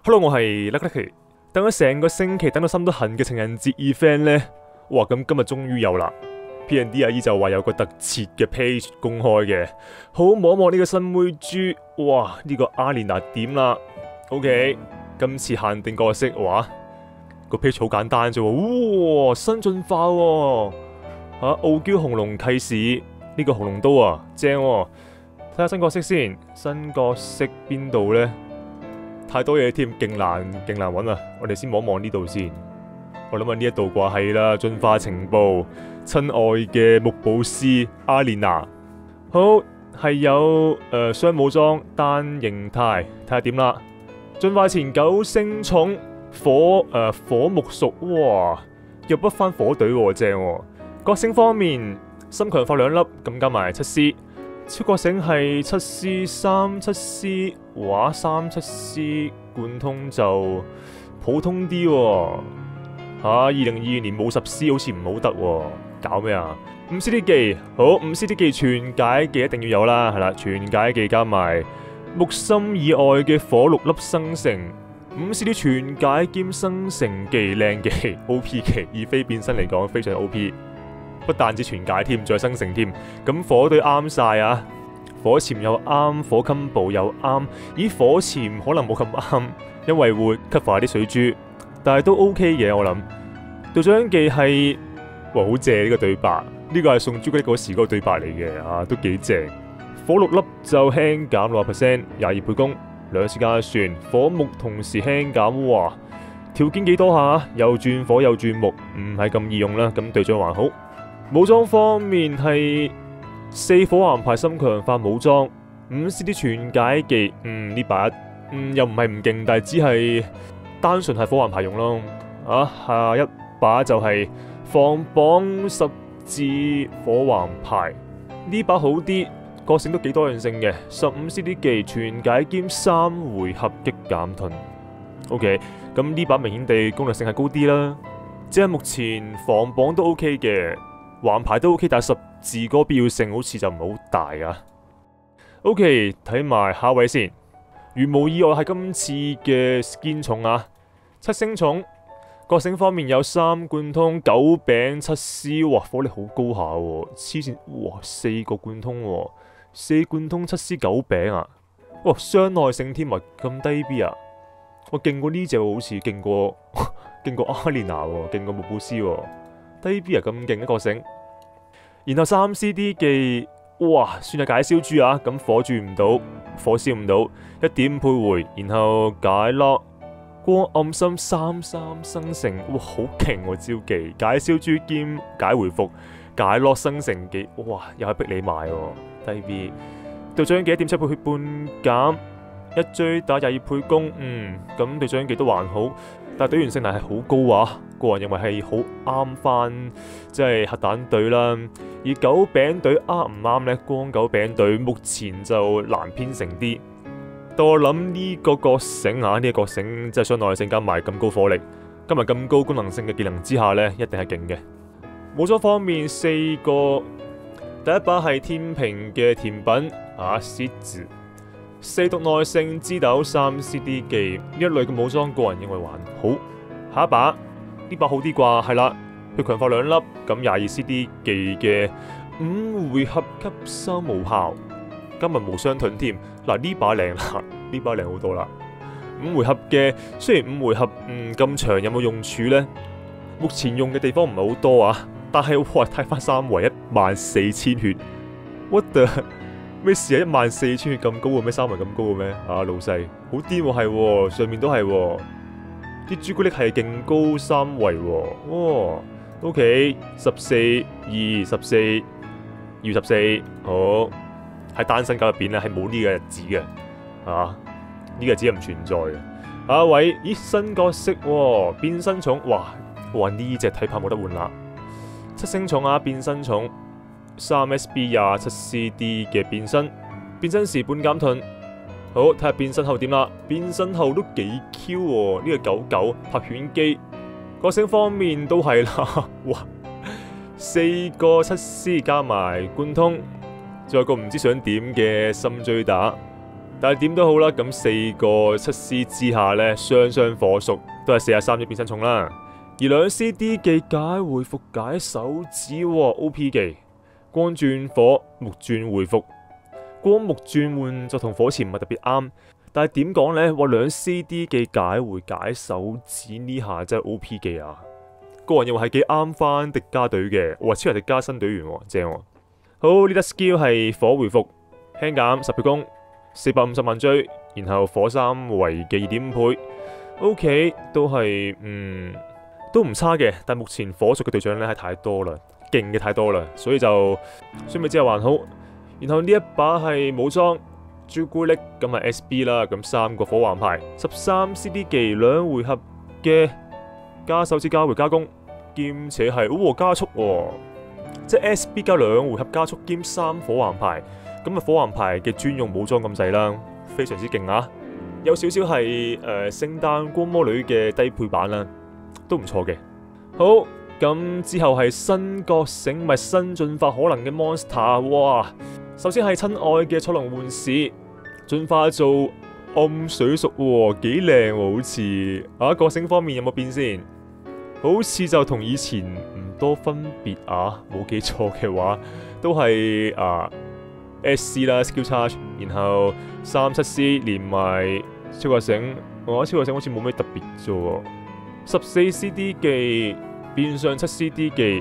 Hello，我係 Lucky， 等咗成個星期，等到心都痕嘅情人節 event 呢。哇！咁今日終於有啦。P&D 阿姨就話有個特設嘅 page 公開嘅，好摸一摸呢個新妹豬。哇！呢個阿蓮娜點啦 ？OK， 今次限定角色話個 page 好簡單啫喎。哇！新進化喎，傲嬌紅龍契士呢個紅龍刀啊，正喎。睇下新角色先，新角色邊度呢？太多嘢添，勁難揾啊！我哋先望一望呢度先。我諗下呢一度啩係啦，進化情報，親愛嘅木寶師阿蓮娜，好係有雙武裝單形態，睇下點啦。進化前9星寵火木屬，哇，又不翻火隊喎，正喎。覺醒方面，心強化2粒，咁加埋7C。超覺醒係7C 3，7C 話3，7C 貫通就普通啲喎。2022年冇10C 好似唔好得喎，搞咩啊？5CD 技好，5CD 技全解技一定要有啦，係啦，全解技加埋木心以外嘅火6粒生成，5CD 全解兼生成技靚技 OP 技，以非變身嚟講非常 OP。不但止全解添，再生成添，咁火隊啱晒啊！火潛又啱，火 combo 又啱。咦，火潛可能冇咁啱，因為會 cover 啲水珠，但係都 OK 嘅我諗。隊長技係，哇好正呢個對白，呢個係送朱古力嗰時嗰個對白嚟嘅啊，都幾正。火6粒就輕減60%， 22倍攻，2次加算，火木同時輕減，哇！條件幾多下？又轉火又轉木，唔係咁易用啦。咁隊長還好。武裝方面係4火環牌心強化武裝，5CD 全解技，呢把又唔係唔勁，但係只係單純係火環牌用咯。下一把就係放榜10字火環牌，呢把好啲，個性都幾多樣性嘅，15CD 技全解兼3回合擊減盾。OK， 咁呢把明顯地攻略性係高啲啦，即係目前防榜都 OK 嘅。環牌都 OK，但係10字嗰個必要性好似就唔係好大啊。OK， 睇埋下一位先。如無意外係今次嘅 skin 寵啊，7星寵。覺醒方面有3貫通9餅7C，哇，火力好高下喎，黐線，哇4個貫通喎，4貫通7C 9餅啊，哇傷耐性添啊，咁低 B 啊，我勁過呢隻好似勁過阿蓮娜喎，勁過木布斯喎。低 B 啊，咁勁嘅覺醒，然後3CD 技，哇，算係解燒珠啊！咁火轉唔到，火燒唔到，1點配回，然後解落光暗心3生成，哇，好勁喎招技，解燒珠兼解回復，解落生成技，哇，又係逼你賣喎，低 B。隊長技1點7倍血半減，1追打22倍攻，咁隊長技都還好。但係隊員性能係好高啊，個人認為係好啱翻，即係核彈隊啦。而9餅隊啱唔啱呢？光9餅隊目前就難編成啲。但我諗呢個覺醒啊，呢個覺醒即係相耐性加埋咁高火力，加埋咁高功能性嘅技能之下呢，一定係勁嘅。武裝方面4個，第一把係天平嘅甜品獅子。4毒耐性之豆3CD 技呢一類嘅武裝，個人認為還好。下一把呢把好啲啩，係啦，佢強化2粒，咁22CD 技嘅5回合吸收無效，今日無雙盾添。嗱呢把靚啦，呢把靚好多啦。5回合嘅，雖然5回合咁長，有冇用處呢？目前用嘅地方唔係好多啊，但係哇睇翻3圍14000血 ，what the？咩事啊？14000血咁高嘅咩？3圍咁高嘅咩？老細好癲喎，係上面都係啲朱古力係勁高3圍喎。OK 14 2 14 214好，喺單身狗入邊咧係冇呢個日子嘅，呢個日子係唔存在嘅。下一位，咦新角色變身寵，哇呢隻睇怕冇得換啦。7星寵啊，變身寵。3SB 27CD 嘅變身時半減盾，好睇下變身後點啦。變身後都幾 Q 喎，呢個99拍犬機。覺醒方面都係啦，哇，4個7C 加埋貫通，仲有個唔知想點嘅心追打。 但係點都好啦，咁4個7 C 之下呢，雙雙火屬都係43億變身重啦。而2 CD 技解回復解手指，OP 技光轉火木轉回復，光木轉換就同火前唔係特別啱，但係點講呢？2 CD 技解回解手指呢下真係 OP 技啊！個人認為係幾啱翻迪迦隊嘅，哇！超人迪迦新隊員正喎。好，呢得 skill 係火回復，輕減10倍攻，450萬追，然後火3維嘅2.5倍。OK， 都係都唔差嘅，但目前火屬嘅隊長咧係太多啦，勁嘅太多啦，所以就相比之下還好。然後呢一把係武裝朱古力，咁係 SB 啦，咁3個火環牌，13 CD 技2回合嘅加手指加回加攻，兼且係加速即係 SB 加2回合加速兼3火環牌，咁啊火環牌嘅專用武裝咁滯啦，非常之勁啊！有少少係聖誕光魔女嘅低配版啦。都唔錯嘅。好，咁之後係新覺醒咪新進化可能嘅 monster， 哇！首先係親愛嘅彩龍幻視進化做暗水屬，幾靚喎，好似覺醒方面有冇變先？好似就同以前唔多分別啊，冇記錯嘅話都係SC 啦 skill charge， 然後37 C 連埋超覺醒，超覺醒好似冇咩特別啫。14 CD 技變相7 CD 技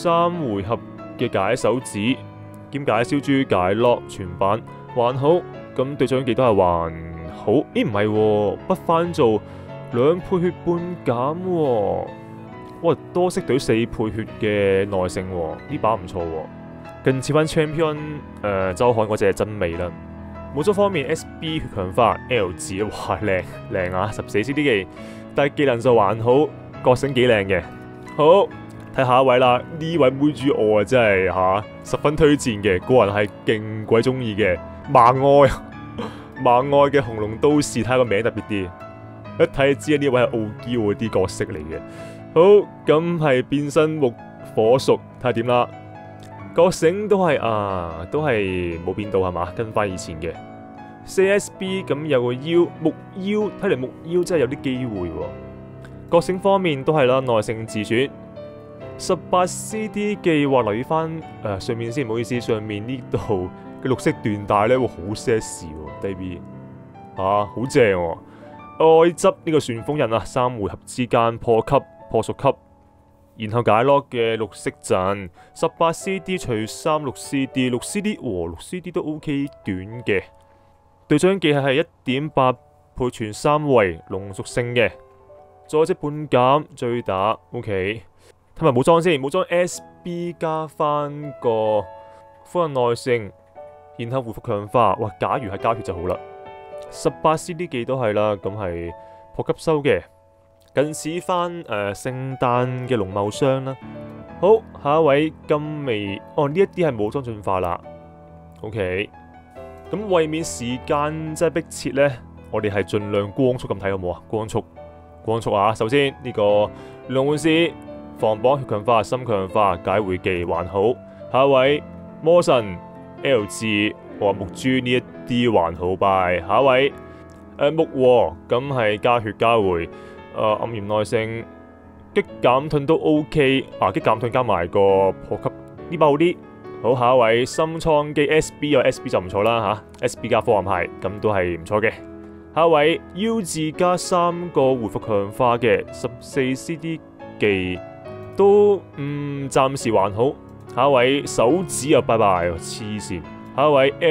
3回合嘅解手指兼解燒豬解 lock 全版還好，咁隊長技都係還好。咦唔係，不翻做2倍血半減，哇多色隊4倍血嘅耐性，呢把唔錯，近似翻 Champion 周刊嗰隻真味啦。武裝方面 SB 血強化 L 字，哇靚啊，14 CD 技。但係技能就還好，覺醒幾靚嘅。好，睇下一位啦，呢位妹豬我真係十分推薦嘅，個人係勁鬼中意嘅。盲愛嘅紅龍都市，睇下個名特別啲，一睇就知呢位係傲嬌嗰啲角色嚟嘅。好，咁係變身木火屬，睇下點啦。覺醒都係冇變到係嘛，跟翻以前嘅。4SB 咁有個木腰，睇嚟木腰真係有啲機會喎。覺醒方面都係啦，耐性自選。18 CD 技話留意翻上面先，唔好意思，上面呢度嘅綠色緞帶咧會好 sexy 喎，低 B 好正喎。愛執呢個旋風刃啊，3回合之間破級破屬級，然後解 lock 嘅綠色陣18 CD 除3 6 CD 6 CD， 6 CD 都 OK 短嘅。隊長技係 1.8 倍傳3維龍屬性嘅，再即半減追打 OK。睇埋武裝先，武裝 SB 加翻個封印耐性，然後回復強化。哇，假如係加血就好啦。18 CD 技都係啦，咁係破級收嘅，近似翻聖誕嘅龍茂箱啦。好，下一位金尾，呢一啲係武裝進化啦。OK。咁為免時間真係迫切呢，我哋係盡量光速咁睇好冇啊？光速啊！首先呢個龍幻視防綁血強化、心強化、解回技還好。下一位魔神 L 字木珠呢一啲還好拜。下一位木和咁係加血加回暗炎耐性，擊減盾都 OK 擊減盾加埋個破級呢把好啲。好，下一位深創機 SB SB 就唔錯啦SB 加科幻牌咁都係唔錯嘅。下一位 U 字加3個回復強化嘅14 CD 技都暫時還好。下一位手指拜拜，黐線。下一位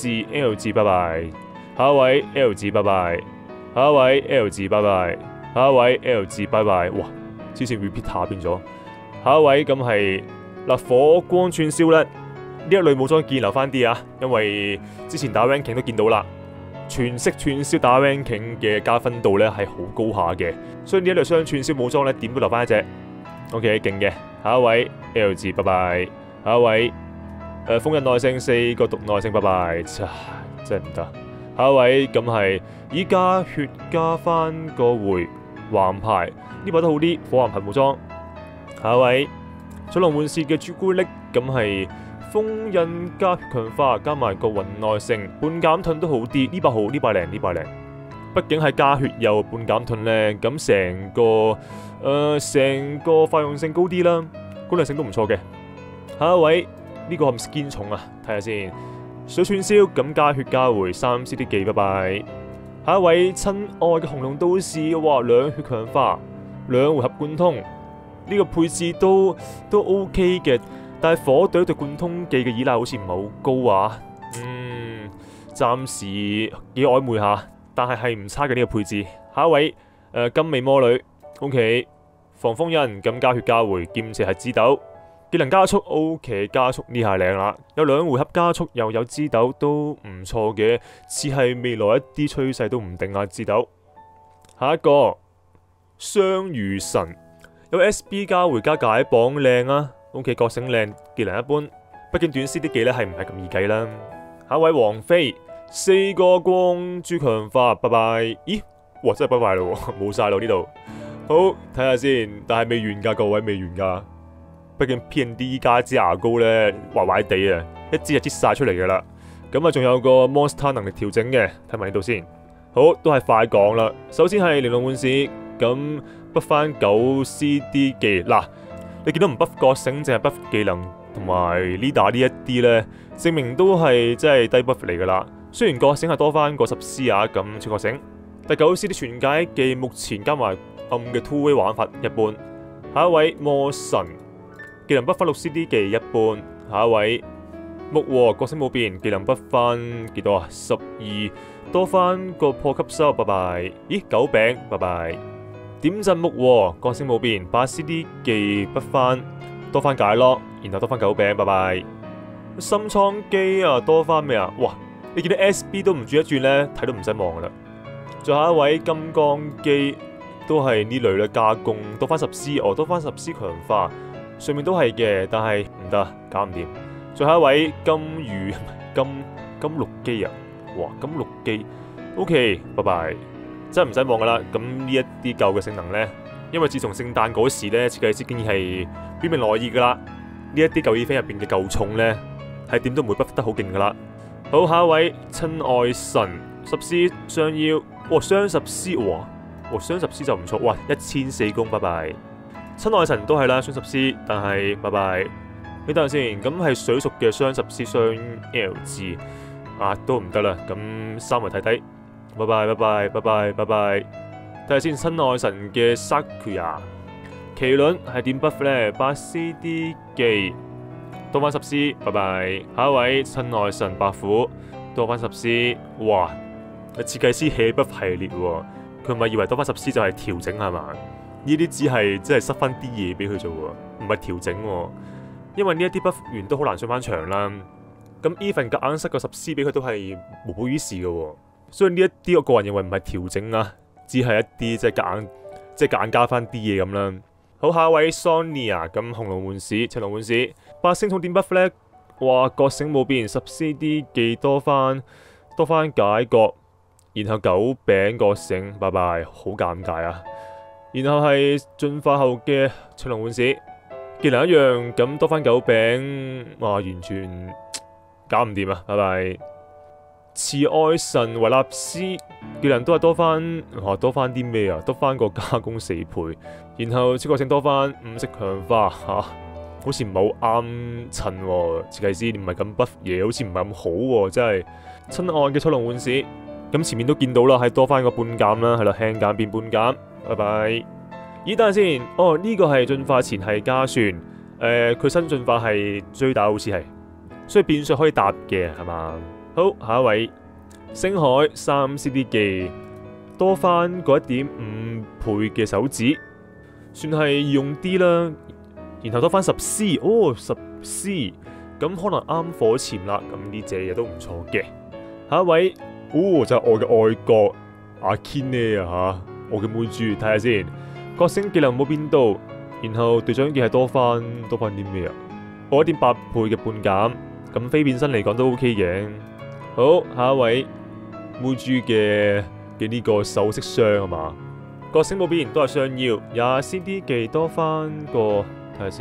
L 字拜拜。下一位 L 字拜拜。下一位 L 字拜拜。下一位 L 字拜拜。哇，黐線 repeater 變咗。下一位咁係火光串燒咧。呢一類武裝建留翻啲因為之前打 ranking 都見到啦，全式串燒打 ranking 嘅加分度咧係好高下嘅，所以呢一類雙串燒武裝咧點都留翻一隻。OK， 勁嘅。下一位 L 字拜拜。下一位封印耐性4個毒耐性拜拜，真係唔得。下一位咁係以加血加翻個回環牌，呢把都好啲，火環牌武裝。下一位彩龍幻視嘅朱古力咁係封印加血強化，加埋個魂耐性，半減盾都好啲。呢把好，呢把靚，呢把靚。畢竟係加血又半減盾咧，咁成個發用性高啲啦，攻略性都唔錯嘅。下一位呢個係咪堅重啊？睇下先。水串燒咁加血加回3 CD 技，拜拜。下一位親愛嘅紅龍都市，哇，2血強化，2回合貫通，呢個配置都 OK 嘅，但係火隊對貫通技嘅依賴好似唔係好高啊。暫時幾曖昧下，但係唔差嘅呢個配置。下一位金尾魔女 ，OK， 防封印咁加血加回，劍射係枝豆。技能加速 OK， 加速呢下靚啦，有2回合加速又有枝豆都唔錯嘅，似係未來一啲趨勢都唔定啊枝豆。下一個雙魚神有 SB 加回加解綁靚啊 ，OK 覺醒靚，技能一般，畢竟短 CD 技呢係唔係咁易計啦。下一位王妃4個光珠強化，拜拜。咦，哇真係拜拜咯，冇晒咯呢度。好睇下先，但係未完噶，各位未完噶。畢竟 P&D 依家支牙膏咧壞壞地啊，一支就擠晒出嚟噶啦。咁啊，仲有個 Monster 能力調整嘅，睇埋呢度先。好，都係快講啦。首先係玲瓏幻視，咁 buff 翻9 CD 技。嗱，你見到唔 buff 覺醒，淨係 buff 技能同埋 leader 呢一啲咧，證明都係真係低 buff 嚟噶啦。雖然覺醒係多翻個10 C 啊，咁超覺醒。第9 CD 全解技目前加埋暗嘅 2way 玩法一般。下一位魔神。技能不分6 CD 技一般，下一位木和覺醒冇變，技能不分幾多啊？12多翻個破級收，拜拜。咦，9餅，拜拜。點陣木和覺醒冇變，8 CD 技不翻多翻解咯，然後多翻9餅，拜拜。心倉機啊，多翻咩啊？哇，你見到 SB 都唔轉一轉咧，睇都唔使望噶啦。再下一位金剛機都係呢類咧，加工多翻10 C， 多翻10 C 強化。上面都係嘅，但係唔得，搞唔掂。最後一位金魚金鹿機啊，哇，金鹿機 ，OK， 拜拜，真係唔使望噶啦。咁呢一啲舊嘅性能呢，因為自從聖誕嗰時呢，設計師竟然係表明來意噶啦。呢一啲舊衣飛入邊嘅舊重呢，係點都唔會 buff 得好勁噶啦。好，下一位親愛神10 C 雙腰，哇，雙10 C，哇，雙10 C 就唔錯，哇，1004攻，拜拜。親愛神都係啦，雙10 C， 但係拜拜。你等陣先，咁係水屬嘅雙10 C 雙 L G 啊，都唔得啦。咁3位睇睇，拜拜拜拜拜拜拜拜。睇下先，親愛神嘅 Sakuya 麒麟係點 buff 咧？8 CD 技多翻10 C， 拜拜。下一位親愛神白虎多翻10 C， 哇！設計師起 buff 系列喎，佢唔係以為多翻10 C 就係調整係嘛？呢啲只係真係塞翻啲嘢俾佢做喎，唔係調整喎。因為呢一啲 buff 完都好難上翻場啦。咁 even 夾硬塞個10 C 俾佢都係無補於事嘅喎。所以呢一啲我個人認為唔係調整啊，只係一啲即係夾硬加翻啲嘢咁啦。好，下一位 Sonia 咁紅龍幻視、赤龍幻視8星重點 buff 咧，哇，覺醒冇變，10 CD 技多翻解覺，然後9餅覺醒，拜拜，好尷尬啊！然後係進化後嘅赤龍幻視，技能一樣咁多翻9餅，哇，完全搞唔掂啊！拜拜。慈愛神維納斯技能都係多翻啲咩啊？多翻個加工4倍，然後超覺醒多翻5色強化吓，好似唔係好啱襯喎。設計師唔係咁 buff 嘢，好似唔係咁好喎，真係。親愛嘅赤龍幻視，咁前面都見到啦，係多翻個半減啦，係啦，輕減變半減。拜拜。咦，等陣先。哦，呢個係進化前係加算，佢新進化係追打，好似係，所以變相可以搭嘅係嘛？好，下一位星海3 CD 技多翻嗰 1.5 倍嘅手指，算係易用啲啦。然後多翻10 C， 哦10 C， 咁可能啱火鉗啦。咁呢隻嘢都唔錯嘅。下一位，哦就係我嘅愛國阿 Kine 啊吓。我嘅妹豬，睇下先，覺醒技能冇變到，然後隊長技係多翻啲咩啊？我 1.8 倍嘅半減，咁非變身嚟講都 OK 嘅。好，下一位妹豬嘅呢個首飾箱啊嘛，覺醒冇變，都係雙腰，20 CD 技多翻個，睇下先，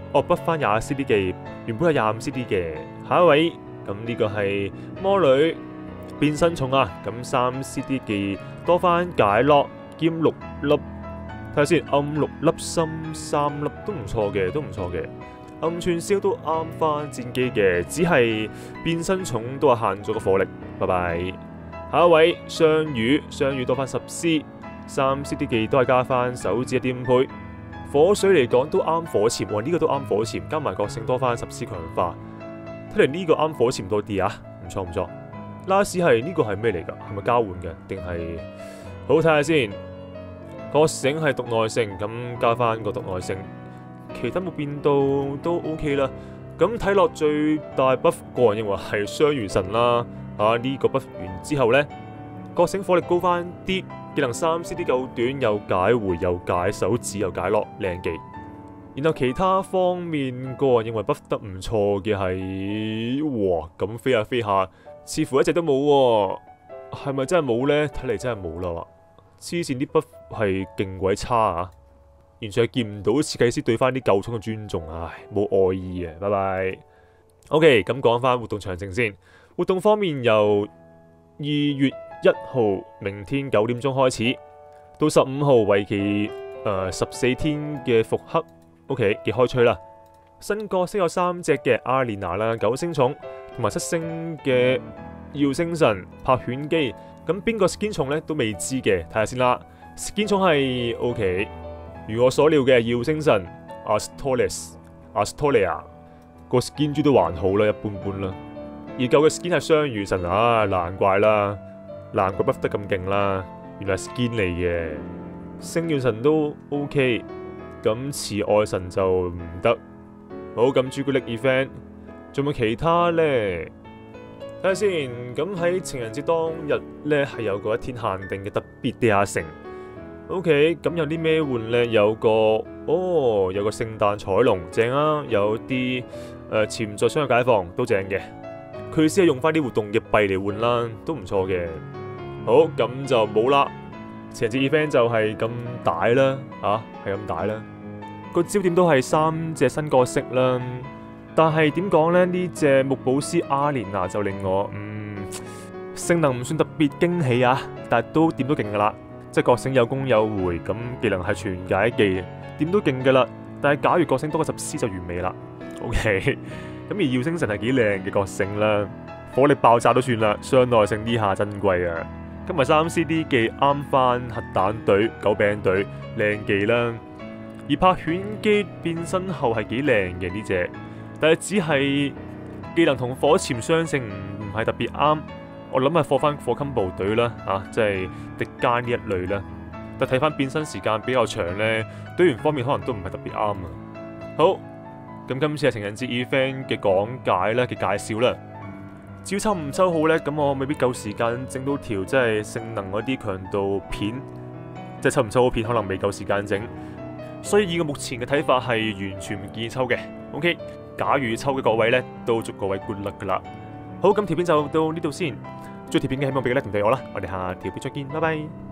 哦，筆翻20 CD 技，原本係25 CD 嘅。下一位，咁呢個係魔女變身重啊，咁3 CD 技多翻解落兼6粒，睇下先，暗6粒心3粒都唔錯嘅，都唔錯嘅。暗串燒都啱翻戰機嘅，只係變身重都係限咗個火力。拜拜。下一位雙魚，雙魚多翻10 C， 3 CD 技都係加翻手指1.5倍。火水嚟講都啱火潛喎，呢個都啱火潛，加埋個性多翻10 C 強化，睇嚟呢個啱火潛多啲啊，唔錯唔錯。last 係呢個係咩嚟㗎？係咪交換嘅定係？好睇下先。個繩係毒耐性，咁加翻個毒耐性，其他冇變到都 OK 啦。咁睇落最大 buff， 個人認為係雙魚神啦。呢個 buff 完之後呢，個繩火力高翻啲，技能3 CD 夠短，又解回又解手指又解落，靚技。然後其他方面，個人認為 buff 得唔錯嘅係，哇咁飛下飛下，似乎一隻都冇喎，係咪真係冇呢？睇嚟真係冇啦。黐線啲 buff 係勁鬼差啊！完全係見唔到設計師對翻啲舊寵嘅尊重，唉，冇愛意啊！拜拜。OK， 咁講翻活動詳情先。活動方面由2月1號明天9點鐘開始，到15號為期14天嘅復刻。OK， 幾開吹啦！新角色有3隻嘅阿蓮娜啦，9星寵同埋7星嘅耀星神拍犬機。咁邊個 skin 重咧都未知嘅，睇下先啦。skin 重係 OK， 如我所料嘅耀星神 Astoria 個 skin 珠都還好啦，一般般啦。而舊嘅 skin 係雙魚神啊，難怪啦，難怪 buff 得咁勁啦，原來係 skin 嚟嘅。星耀神都 OK， 咁慈愛神就唔得。好，咁朱古力 event 仲有冇其他咧？睇下先，咁喺情人節當日呢，係有個1天限定嘅特別地下城。OK， 咁有啲咩換呢？有個聖誕彩龍正啊，有啲潛在商業解放都正嘅。佢先係用翻啲活動嘅幣嚟換啦，都唔錯嘅。好，咁就冇啦。情人節 event 就係咁大啦，係咁大啦。個焦點都係3隻新角色啦。但係點講呢？呢隻木寶師阿蓮娜就令我性能唔算特別驚喜啊，但係都點都勁噶啦，即係覺醒有攻有回，咁技能係全解技，點都勁噶啦。但係假如覺醒多個10 C 就完美啦。OK， 咁而耀星神係幾靚嘅覺醒啦，火力爆炸都算啦，傷耐性呢下珍貴啊。今日3 CD 技啱翻核彈隊、狗餅隊靚技啦，而拍犬機變身後係幾靚嘅呢隻。但係只係技能同火潛相性唔係特別啱，我諗係放翻火金部隊啦，即係迪迦呢一類啦。但睇翻變身時間比較長呢，隊員方面可能都唔係特別啱啊。好，咁今次係情人節 event 嘅講解啦嘅介紹啦。至於抽唔抽好呢？咁我未必夠時間整到條即係性能嗰啲強度片，即係抽唔抽好片可能未夠時間整，所以以我目前嘅睇法係完全唔建議抽嘅。OK。假如抽嘅各位呢，都祝各位 good luck 噶啦。好，咁條片就到呢度先。中意條片嘅希望俾個 like 同訂閱我啦。我哋下條片再見，拜拜。